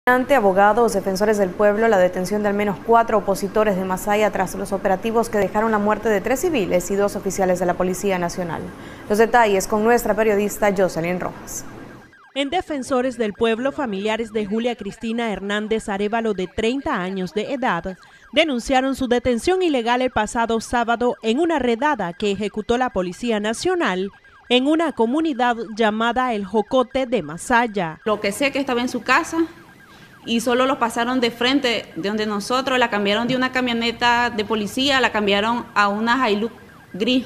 Ante abogados, defensores del pueblo, la detención de al menos 4 opositores de Masaya tras los operativos que dejaron la muerte de 3 civiles y 2 oficiales de la Policía Nacional. Los detalles con nuestra periodista Jocelyn Rojas. En Defensores del Pueblo, familiares de Julia Cristina Hernández Arévalo, de 30 años de edad, denunciaron su detención ilegal el pasado sábado en una redada que ejecutó la Policía Nacional en una comunidad llamada El Jocote de Masaya. Lo que sé que estaba en su casa y solo lo pasaron de frente de donde nosotros, la cambiaron de una camioneta de policía, la cambiaron a una Hilux gris.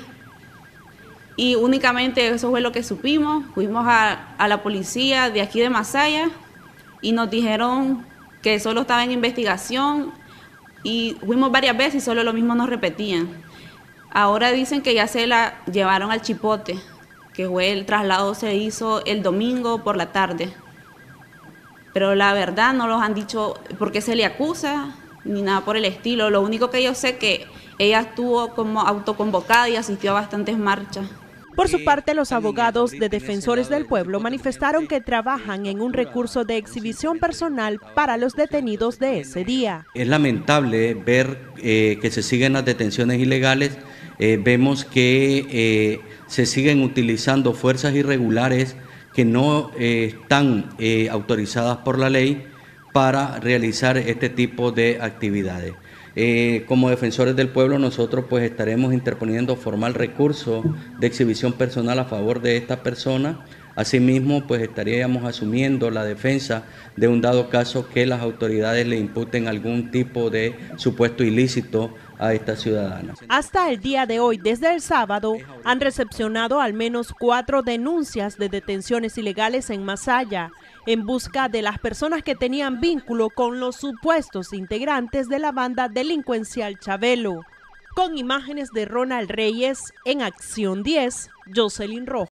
Y únicamente eso fue lo que supimos. Fuimos a la policía de aquí de Masaya y nos dijeron que solo estaba en investigación, y fuimos varias veces y solo lo mismo nos repetían. Ahora dicen que ya se la llevaron al Chipote, que fue el traslado, se hizo el domingo por la tarde. Pero la verdad no los han dicho por qué se le acusa, ni nada por el estilo. Lo único que yo sé es que ella estuvo como autoconvocada y asistió a bastantes marchas. Por su parte, los abogados de Defensores del Pueblo manifestaron que trabajan en un recurso de exhibición personal para los detenidos de ese día. Es lamentable ver que se siguen las detenciones ilegales. Vemos que se siguen utilizando fuerzas irregulares que no están autorizadas por la ley para realizar este tipo de actividades. Como Defensores del Pueblo, nosotros pues estaremos interponiendo formal recurso de exhibición personal a favor de esta persona. Asimismo, pues estaríamos asumiendo la defensa de un dado caso que las autoridades le imputen algún tipo de supuesto ilícito a esta ciudadana. Hasta el día de hoy, desde el sábado, han recepcionado al menos 4 denuncias de detenciones ilegales en Masaya, en busca de las personas que tenían vínculo con los supuestos integrantes de la banda delincuencial Chabelo. Con imágenes de Ronald Reyes, en Acción 10, Jocelyn Rojas.